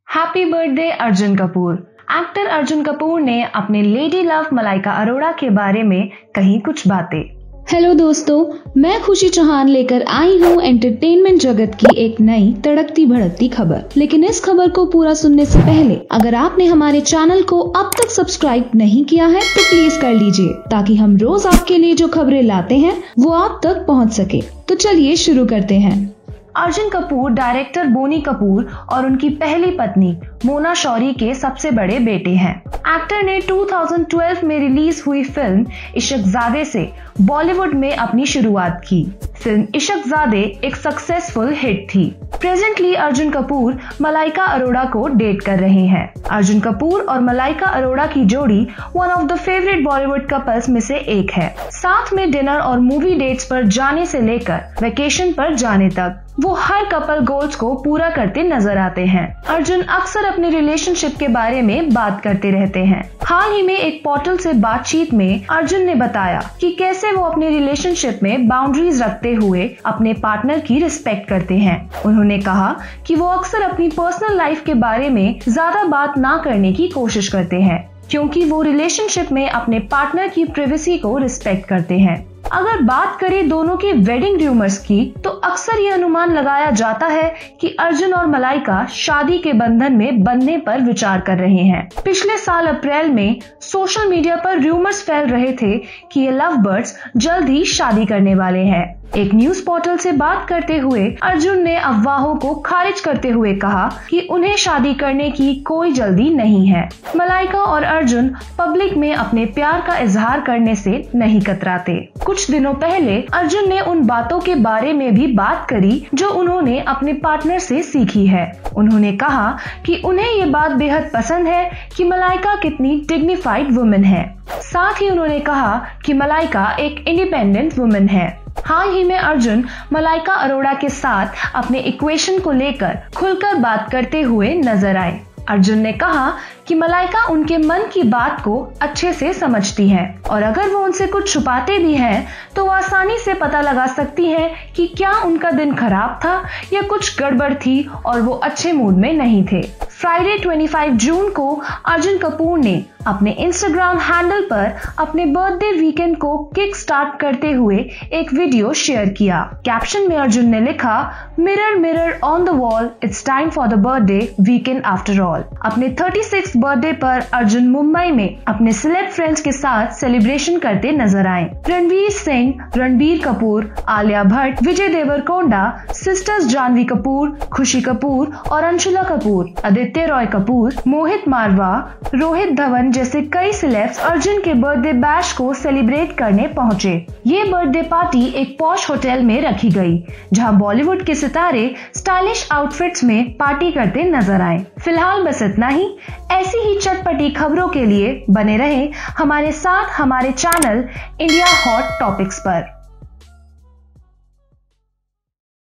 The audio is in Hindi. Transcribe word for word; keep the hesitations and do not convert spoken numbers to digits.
Happy birthday Arjun Kapoor. Actor Arjun Kapoor ने अपने लेडी लव मलाइका अरोड़ा के बारे में कही कुछ बातें। हेलो दोस्तों, मैं खुशी चौहान लेकर आई हूँ एंटरटेनमेंट जगत की एक नई तड़कती भड़कती खबर। लेकिन इस खबर को पूरा सुनने से पहले अगर आपने हमारे चैनल को अब तक सब्सक्राइब नहीं किया है तो प्लीज कर लीजिए, ताकि हम रोज आपके लिए जो खबरें लाते हैं वो आप तक पहुँच सके। तो चलिए शुरू करते हैं। अर्जुन कपूर डायरेक्टर बोनी कपूर और उनकी पहली पत्नी मोना शौरी के सबसे बड़े बेटे हैं। एक्टर ने दो हज़ार बारह में रिलीज हुई फिल्म इश्कजादे से बॉलीवुड में अपनी शुरुआत की। फिल्म इश्कजादे एक सक्सेसफुल हिट थी। प्रेजेंटली अर्जुन कपूर मलाइका अरोड़ा को डेट कर रहे हैं। अर्जुन कपूर और मलाइका अरोड़ा की जोड़ी one of the favourite Bollywood couples में से एक है। साथ में डिनर और मूवी डेट्स पर जाने से लेकर वेकेशन पर जाने तक वो हर कपल गोल्स को पूरा करते नजर आते हैं। अर्जुन अक्सर अपने रिलेशनशिप के बारे में बात करते रहते हैं। हाल ही में एक पोर्टल से बातचीत में अर्जुन ने बताया कि कैसे वो अपने रिलेशनशिप में बाउंड्रीज रखते हुए अपने पार्टनर की रिस्पेक्ट करते हैं। उन्होंने कहा कि वो अक्सर अपनी पर्सनल लाइफ के बारे में ज्यादा बात ना करने की कोशिश करते हैं, क्योंकि वो रिलेशनशिप में अपने पार्टनर की प्राइवेसी को रिस्पेक्ट करते हैं। अगर बात करें दोनों के वेडिंग र्यूमर्स की, तो अक्सर ये अनुमान लगाया जाता है कि अर्जुन और मलाइका शादी के बंधन में बंधने पर विचार कर रहे हैं। पिछले साल अप्रैल में सोशल मीडिया पर र्यूमर्स फैल रहे थे कि ये लव बर्ड्स जल्द ही शादी करने वाले हैं। एक न्यूज पोर्टल से बात करते हुए अर्जुन ने अफवाहों को खारिज करते हुए कहा कि उन्हें शादी करने की कोई जल्दी नहीं है। मलाइका और अर्जुन पब्लिक में अपने प्यार का इजहार करने से नहीं कतराते। कुछ दिनों पहले अर्जुन ने उन बातों के बारे में भी बात करी जो उन्होंने अपने पार्टनर से सीखी है। उन्होंने कहा कि उन्हें ये बात बेहद पसंद है कि मलाइका कितनी डिग्निफाइड वुमेन है। साथ ही उन्होंने कहा कि मलाइका एक इंडिपेंडेंट वुमेन है। हाल ही में अर्जुन मलाइका अरोड़ा के साथ अपने इक्वेशन को लेकर खुलकर बात करते हुए नजर आए। अर्जुन ने कहा कि मलाइका उनके मन की बात को अच्छे से समझती है और अगर वो उनसे कुछ छुपाते भी हैं तो वो आसानी से पता लगा सकती हैं कि क्या उनका दिन खराब था या कुछ गड़बड़ थी और वो अच्छे मूड में नहीं थे। फ्राइडे पच्चीस जून को अर्जुन कपूर ने अपने इंस्टाग्राम हैंडल पर अपने बर्थडे वीकेंड को किक स्टार्ट करते हुए एक वीडियो शेयर किया। कैप्शन में अर्जुन ने लिखा, mirror mirror on the wall, it's time for the birthday weekend after all. अपने छत्तीसवें बर्थडे पर अर्जुन मुंबई में अपने सेलेब फ्रेंड्स के साथ सेलिब्रेशन करते नजर आए। रणवीर सिंह, रणबीर कपूर, आलिया भट्ट, विजय देवरकोंडा, सिस्टर्स जानवी कपूर, खुशी कपूर और अंशुला कपूर, आदित्य रॉय कपूर, मोहित मारवा, रोहित धवन जैसे कई सेलेब्स अर्जुन के बर्थडे बैश को सेलिब्रेट करने पहुंचे। ये बर्थडे पार्टी एक पॉश होटल में रखी गई, जहां बॉलीवुड के सितारे स्टाइलिश आउटफिट्स में पार्टी करते नजर आए। फिलहाल बस इतना ही। ऐसी ही चटपटी खबरों के लिए बने रहें हमारे साथ हमारे चैनल इंडिया हॉट टॉपिक्स पर।